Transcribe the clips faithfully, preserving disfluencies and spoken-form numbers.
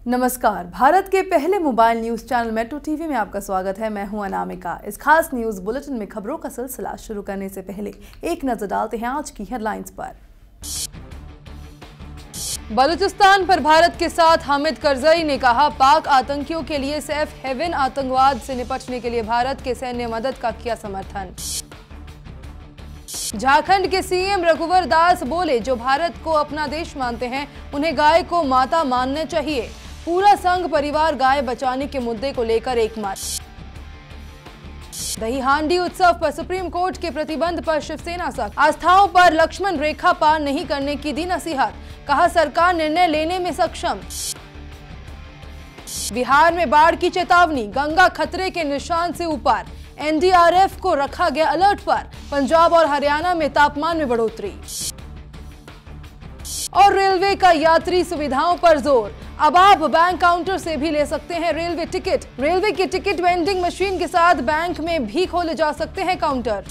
नमस्कार, भारत के पहले mobile news channel Metro TV में आपका स्वागत है। मैं हूं अनामिका। इस खास न्यूज बुलेटिन में खबरों का सिलसिला शुरू करने से पहले एक नजर डालते हैं आज की हेडलाइंस पर। बलूचिस्तान पर भारत के साथ हामिद करजई ने कहा, पाक आतंकियों के लिए सेफ हेवन आतंकवाद से निपटने के लिए भारत के सैन्य मदद का किया समर्थन। झारखंड के सीएम रघुवर दास बोले, जो भारत को अपना देश मानते हैं उन्हें गाय को माता मानना चाहिए। पूरा संघ परिवार गाय बचाने के मुद्दे को लेकर एक मत। दही हांडी उत्सव पर सुप्रीम कोर्ट के प्रतिबंध पर शिवसेना सख्त। आस्थाओं पर लक्ष्मण रेखा पार नहीं करने की दी नसीहत, कहा सरकार निर्णय लेने में सक्षम। बिहार में बाढ़ की चेतावनी, गंगा खतरे के निशान से ऊपर। एन डी आर एफ को रखा गया अलर्ट पर। पंजाब और हरियाणा में तापमान में बढ़ोतरी। और रेलवे का यात्री सुविधाओं पर जोर, अब आप बैंक काउंटर से भी ले सकते हैं रेलवे टिकट। रेलवे की टिकट वेंडिंग मशीन के साथ बैंक में भी खोले जा सकते हैं काउंटर।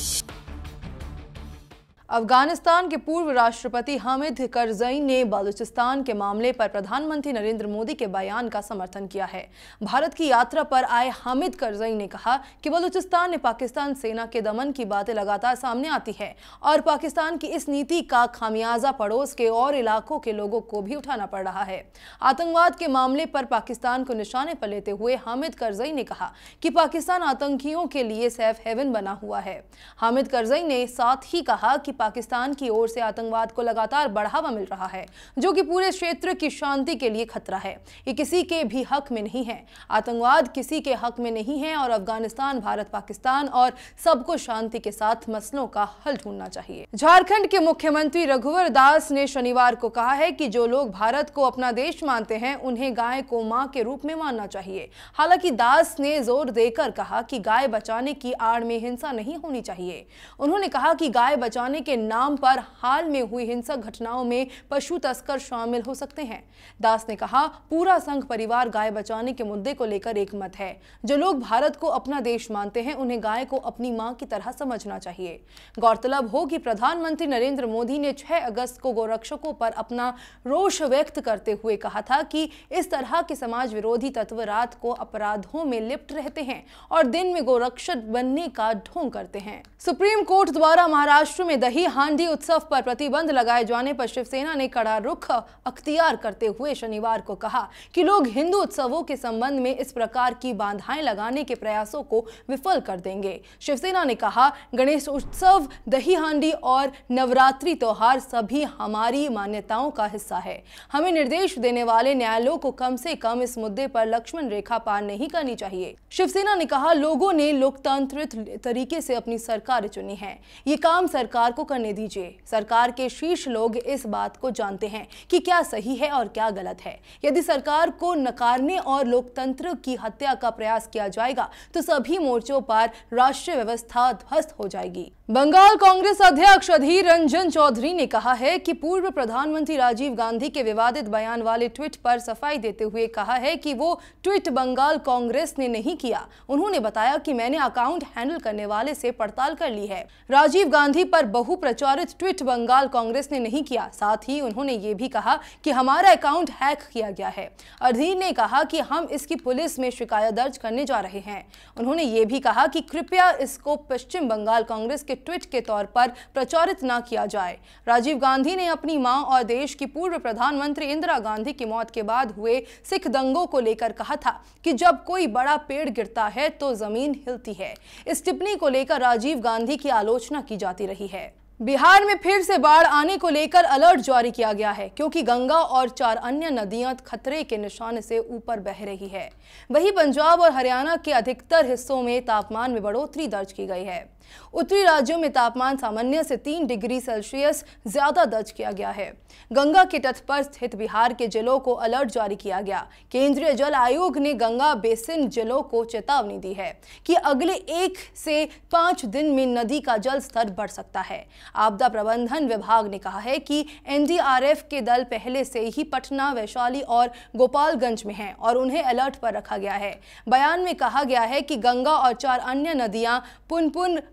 अफगानिस्तान के पूर्व राष्ट्रपति हामिद करजई ने बलूचिस्तान के मामले पर प्रधानमंत्री नरेंद्र मोदी के बयान का समर्थन किया है। भारत की यात्रा पर आए हामिद करजई ने कहा कि बलूचिस्तान में पाकिस्तान सेना के दमन की बातें लगातार सामने आती है और पाकिस्तान की इस नीति का खामियाजा पड़ोस के और इलाकों के लोगों को भी उठाना पड़ रहा है। आतंकवाद के मामले पर पाकिस्तान को निशाने पर लेते हुए हामिद करजई ने कहा कि पाकिस्तान आतंकियों के लिए सेफ हेवन बना हुआ है। हामिद करजई ने साथ ही कहा कि पाकिस्तान की ओर से आतंकवाद को लगातार बढ़ावा मिल रहा है, जो कि पूरे क्षेत्र की शांति के लिए खतरा है। ये किसी के भी हक में नहीं है। आतंकवाद किसी के हक में नहीं है और अफगानिस्तान, भारत, पाकिस्तान और सबको शांति के साथ मसलों का हल ढूंढना चाहिए। झारखंड के मुख्यमंत्री रघुवर दास ने शनिवार को कहा है कि जो लोग भारत को अपना देश मानते हैं उन्हें गाय को मां के रूप में मानना चाहिए। हालांकि दास ने जोर देकर कहा कि गाय बचाने की आड़ में हिंसा नहीं होनी चाहिए। उन्होंने कहा कि गाय बचाने के नाम पर हाल में हुई हिंसक घटनाओं में पशु तस्कर शामिल हो सकते हैं। दास ने कहा, पूरा संघ परिवार गाय बचाने के मुद्दे को लेकर एक मत है। जो लोग भारत को अपना देश मानते हैं उन्हें गाय को अपनी मां की तरह समझना चाहिए। गौरतलब हो कि प्रधानमंत्री नरेंद्र मोदी ने छह अगस्त को गोरक्षकों पर अपना रोष व्यक्त करते हुए कहा था कि इस तरह के समाज विरोधी तत्व रात को अपराधों में लिप्त रहते हैं और दिन में गोरक्षक बनने का ढोंग करते हैं। सुप्रीम कोर्ट द्वारा महाराष्ट्र में दही हांडी उत्सव पर प्रतिबंध लगाए जाने पर शिवसेना ने कड़ा रुख अख्तियार करते हुए शनिवार को कहा कि लोग हिंदू उत्सवों के संबंध में इस प्रकार की बाधाएं लगाने के प्रयासों को विफल कर देंगे। शिवसेना ने कहा, गणेशोत्सव, दही हांडी और नवरात्रि त्योहार सभी हमारी मान्यताओं का हिस्सा है। हमें निर्देश देने वाले न्यायालयों को कम से कम इस मुद्दे पर लक्ष्मण रेखा पार नहीं करनी चाहिए। शिवसेना ने कहा, लोगों ने लोकतांत्रिक तरीके से अपनी सरकार चुनी है, ये काम सरकार को करने दीजिए। सरकार के शीर्ष लोग इस बात को जानते हैं कि क्या सही है और क्या गलत है। यदि सरकार को नकारने और लोकतंत्र की हत्या का प्रयास किया जाएगा तो सभी मोर्चों पर राष्ट्रीय व्यवस्था ध्वस्त हो जाएगी। बंगाल कांग्रेस अध्यक्ष अधीर रंजन चौधरी ने कहा है कि पूर्व प्रधानमंत्री राजीव गांधी के विवादित बयान वाले ट्वीट पर सफाई देते हुए कहा है कि वो ट्वीट बंगाल कांग्रेस ने नहीं किया। उन्होंने बताया कि मैंने अकाउंट हैंडल करने वाले से पड़ताल कर ली है। राजीव गांधी पर बहु प्रचारित ट्वीट बंगाल कांग्रेस ने नहीं किया। साथ ही उन्होंने ये भी कहा कि हमारा अकाउंट हैक किया गया है। अधीर ने कहा कि हम इसकी पुलिस में शिकायत दर्ज करने जा रहे हैं। उन्होंने ये भी कहा कि कृपया इसको पश्चिम बंगाल कांग्रेस के ट्वीट के तौर पर प्रचारित न किया जाए। राजीव गांधी ने अपनी मां और देश की पूर्व प्रधानमंत्री इंदिरा गांधी की मौत के बाद हुए सिख दंगों को लेकर कहा था कि जब कोई बड़ा पेड़ गिरता है तो जमीन हिलती है। इस टिप्पणी को लेकर राजीव गांधी की आलोचना की जाती रही है। बिहार में फिर से बाढ़ आने को लेकर अलर्ट जारी किया गया है, क्योंकि गंगा और चार अन्य नदियां खतरे के निशान से ऊपर बह रही है। वहीं पंजाब और हरियाणा के अधिकतर हिस्सों में तापमान में बढ़ोतरी दर्ज की गई है। उत्तरी राज्यों में तापमान सामान्य से तीन डिग्री सेल्सियस ज्यादा दर्ज किया गया है। गंगा के तट पर स्थित बिहार के जिलों को अलर्ट जारी किया गया। केंद्रीय जल आयोग ने गंगा बेसिन जिलों को चेतावनी दी है कि अगले एक से पांच दिन में नदी का जल स्तर बढ़ सकता है। आपदा प्रबंधन विभाग ने कहा है कि एन डी आर एफ के दल पहले से ही पटना, वैशाली और गोपालगंज में हैं और उन्हें अलर्ट पर रखा गया है। बयान में कहा गया है कि गंगा और चार अन्य नदियां पुनपुन,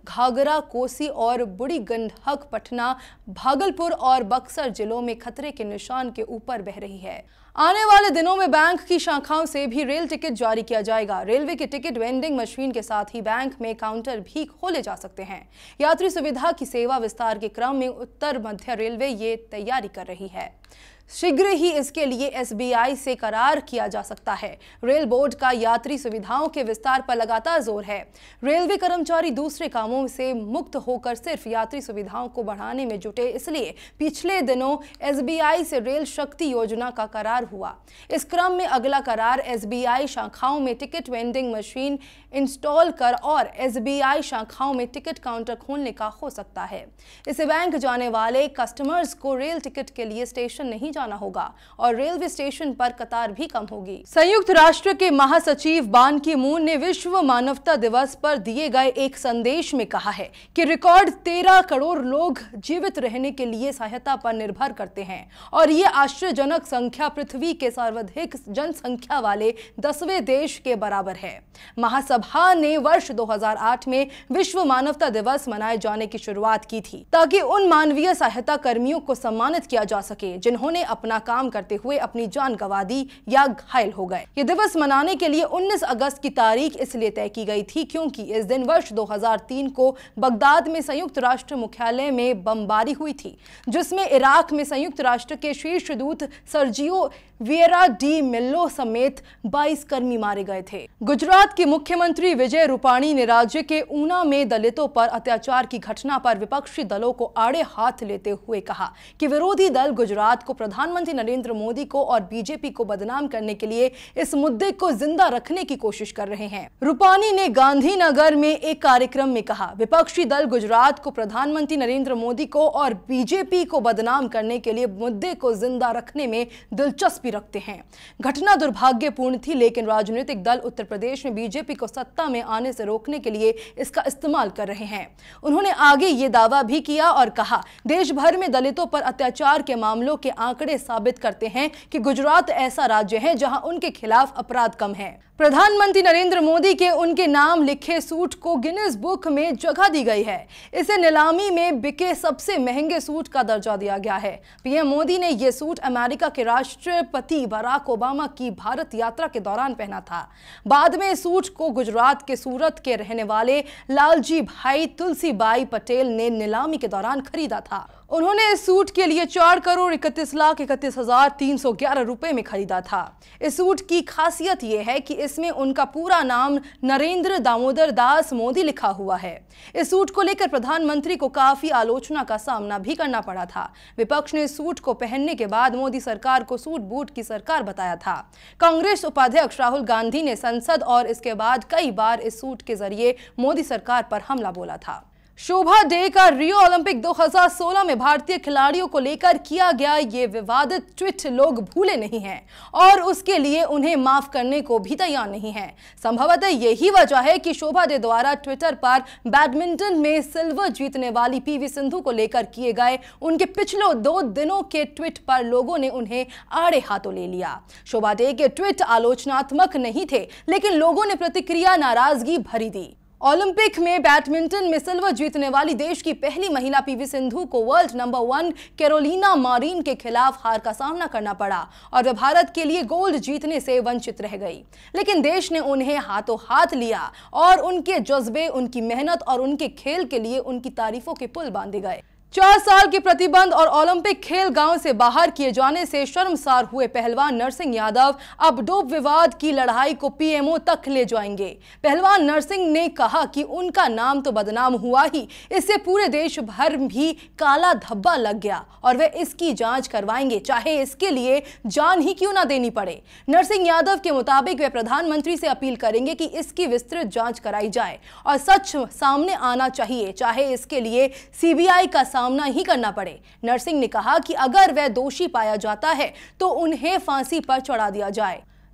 घाघरा, कोसी और बूढ़ी गंडक पटना, भागलपुर और बक्सर जिलों में खतरे के निशान के ऊपर बह रही है। आने वाले दिनों में बैंक की शाखाओं से भी रेल टिकट जारी किया जाएगा। रेलवे के टिकट वेंडिंग मशीन के साथ ही बैंक में काउंटर भी खोले जा सकते हैं। यात्री सुविधा की सेवा विस्तार के क्रम में उत्तर मध्य रेलवे ये तैयारी कर रही है। शीघ्र ही इसके लिए एस बी आई से करार किया जा सकता है। रेल बोर्ड का यात्री सुविधाओं के विस्तार पर लगातार जोर है। रेलवे कर्मचारी दूसरे कामों से मुक्त होकर सिर्फ यात्री सुविधाओं को बढ़ाने में जुटे, इसलिए पिछले दिनों एस बी आई से रेल शक्ति योजना का करार हुआ। इस क्रम में अगला करार एस बी आई शाखाओं में टिकट वेंडिंग मशीन इंस्टॉल कर और एस बी आई शाखाओं में टिकट काउंटर खोलने का हो सकता है। इससे बैंक जाने वाले कस्टमर्स को रेल टिकट के लिए स्टेशन नहीं जाना होगा और रेलवे स्टेशन पर कतार भी कम होगी। संयुक्त राष्ट्र के महासचिव बान की मून ने विश्व मानवता दिवस पर दिए गए एक संदेश में कहा है कि रिकॉर्ड तेरह करोड़ लोग जीवित रहने के लिए सहायता पर निर्भर करते हैं और ये आश्चर्यजनक संख्या पृथ्वी के सर्वाधिक जनसंख्या वाले दसवें देश के बराबर है। महासभा ने वर्ष दो हज़ार आठ में विश्व मानवता दिवस मनाए जाने की शुरुआत की थी ताकि उन मानवीय सहायता कर्मियों को सम्मानित किया जा सके जिन्होंने अपना काम करते हुए अपनी जान गंवा दी या घायल हो गए। ये दिवस मनाने के लिए उन्नीस अगस्त की तारीख इसलिए तय की गई थी क्योंकि इस दिन वर्ष दो हज़ार तीन को बगदाद में संयुक्त राष्ट्र मुख्यालय में बमबारी हुई थी, जिसमें इराक में संयुक्त राष्ट्र के शीर्ष दूत सर्जियो विएरा डी मेल्लो समेत बाईस कर्मी मारे गए थे। गुजरात के मुख्यमंत्री विजय रूपाणी ने राज्य के ऊना में दलितों पर अत्याचार की घटना पर विपक्षी दलों को आड़े हाथ लेते हुए कहा कि विरोधी दल गुजरात को प्रधानमंत्री नरेंद्र मोदी को और बीजेपी को बदनाम करने के लिए इस मुद्दे को जिंदा रखने की कोशिश कर रहे हैं। रूपाणी ने गांधीनगर में एक कार्यक्रम में कहा, विपक्षी दल गुजरात को प्रधानमंत्री नरेंद्र मोदी को और बीजेपी को बदनाम करने के लिए मुद्दे को जिंदा रखने में दिलचस्पी रखते हैं। घटना दुर्भाग्यपूर्ण थी, लेकिन राजनीतिक दल उत्तर प्रदेश में बीजेपी को सत्ता में आने से रोकने के लिए इसका इस्तेमाल कर रहे हैं। उन्होंने आगे ये दावा भी किया और कहा, देश भर में दलितों पर अत्याचार के मामलों के आंकड़े साबित करते हैं कि गुजरात ऐसा राज्य है जहां उनके खिलाफ अपराध कम है। प्रधानमंत्री नरेंद्र मोदी के उनके नाम लिखे सूट को गिनीज बुक में जगह दी गई है। इसे नीलामी में बिके सबसे महंगे सूट का दर्जा दिया गया है। पीएम मोदी ने यह सूट अमेरिका के राष्ट्रपति बराक ओबामा की भारत यात्रा के दौरान पहना था। बाद में इस सूट को गुजरात के सूरत के रहने वाले लालजी भाई तुलसीबाई पटेल ने नीलामी के दौरान खरीदा था। उन्होंने इस सूट के लिए चार करोड़ इकतीस लाख इकतीस हजार तीन सौ ग्यारह रुपए में खरीदा था। इस सूट की खासियत यह है कि इसमें उनका पूरा नाम नरेंद्र दामोदर दास मोदी लिखा हुआ है। इस सूट को लेकर प्रधानमंत्री को काफी आलोचना का सामना भी करना पड़ा था। विपक्ष ने इस सूट को पहनने के बाद मोदी सरकार को सूट बूट की सरकार बताया था। कांग्रेस उपाध्यक्ष राहुल गांधी ने संसद और इसके बाद कई बार इस सूट के जरिए मोदी सरकार पर हमला बोला था। शोभा डे का रियो ओलंपिक दो हज़ार सोलह में भारतीय खिलाड़ियों को लेकर किया गया ये विवादित ट्वीट लोग भूले नहीं हैं और उसके लिए उन्हें माफ करने को भी तैयार नहीं हैं। संभवतः यही वजह है कि शोभा डे द्वारा ट्विटर पर बैडमिंटन में सिल्वर जीतने वाली पीवी सिंधु को लेकर किए गए उनके पिछले दो दिनों के ट्वीट पर लोगों ने उन्हें आड़े हाथों ले लिया। शोभा डे के ट्वीट आलोचनात्मक नहीं थे, लेकिन लोगों ने प्रतिक्रिया नाराजगी भरी दी। ओलंपिक में बैडमिंटन में सिल्वर जीतने वाली देश की पहली महिला पीवी सिंधु को world number one Carolina Marin के खिलाफ हार का सामना करना पड़ा और वे भारत के लिए गोल्ड जीतने से वंचित रह गई। लेकिन देश ने उन्हें हाथों हाथ लिया और उनके जज्बे, उनकी मेहनत और उनके खेल के लिए उनकी तारीफों के पुल बांधे गए। चार साल के प्रतिबंध और ओलंपिक खेल गांव से बाहर किए जाने से शर्मसार हुए पहलवान नरसिंह यादव अब डोप विवाद की लड़ाई को पीएमओ तक ले जाएंगे। पहलवान नरसिंह ने कहा कि उनका नाम तो बदनाम हुआ ही, इससे पूरे देश भर भी काला धब्बा लग गया और वे इसकी जांच करवाएंगे, चाहे इसके लिए जान ही क्यों ना देनी पड़े। नरसिंह यादव के मुताबिक वे प्रधानमंत्री से अपील करेंगे कि इसकी विस्तृत जांच कराई जाए और सच सामने आना चाहिए, चाहे इसके लिए सीबीआई का सामना ही करना पड़े। नरसिंह ने कहा कि अगर वह दोषी पाया जाता है तो उन्हें फांसी पर चढ़ा दिया जाए।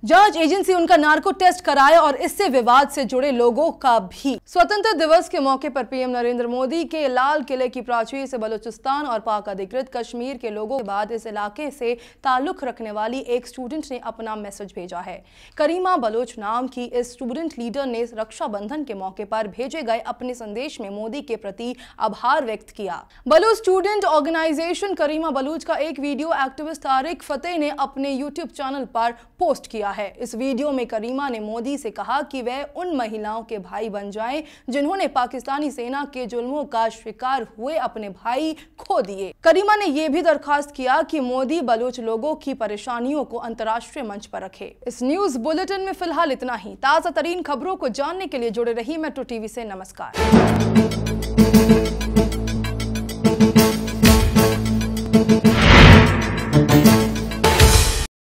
जांच एजेंसी उनका नार्को टेस्ट कराए और इससे विवाद से जुड़े लोगों का भी। स्वतंत्रता दिवस के मौके पर पीएम नरेंद्र मोदी के लाल किले की प्राचीर से बलूचिस्तान और पाक अधिकृत कश्मीर के लोगों के बाद इस इलाके से ताल्लुक रखने वाली एक स्टूडेंट ने अपना मैसेज भेजा है। करीमा बलोच नाम की इस स्टूडेंट लीडर ने रक्षाबंधन के मौके पर भेजे गए अपने संदेश में मोदी के प्रति आभार व्यक्त किया। बलूच स्टूडेंट ऑर्गेनाइजेशन करीमा बलूच का एक वीडियो एक्टिविस्ट तारिक फतेह ने अपने यूट्यूब चैनल पर पोस्ट किया है। इस वीडियो में करीमा ने मोदी से कहा कि वह उन महिलाओं के भाई बन जाएं जिन्होंने पाकिस्तानी सेना के जुल्मों का शिकार हुए अपने भाई खो दिए। करीमा ने यह भी दरखास्त किया कि मोदी बलूच लोगों की परेशानियों को अंतर्राष्ट्रीय मंच पर रखे। इस न्यूज बुलेटिन में फिलहाल इतना ही। ताजा तरीन खबरों को जानने के लिए जुड़े रहिए मेट्रो टीवी से। नमस्कार।